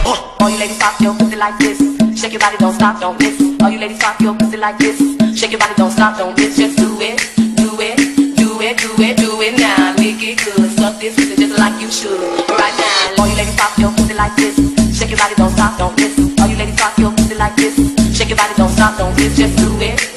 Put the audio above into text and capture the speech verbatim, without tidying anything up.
All you ladies pop your pussy like this. Shake your body, don't stop, don't miss. All you ladies pop your pussy like this. Shake your body, don't stop, don't miss. Just do it, do it, do it, do it, do it now. Lick it good, suck this pussy just like you should. Right now. All you ladies pop your pussy like this. Shake your body, don't stop, don't miss. All you ladies pop your pussy like this. Shake your body, don't stop, don't miss. Just do it.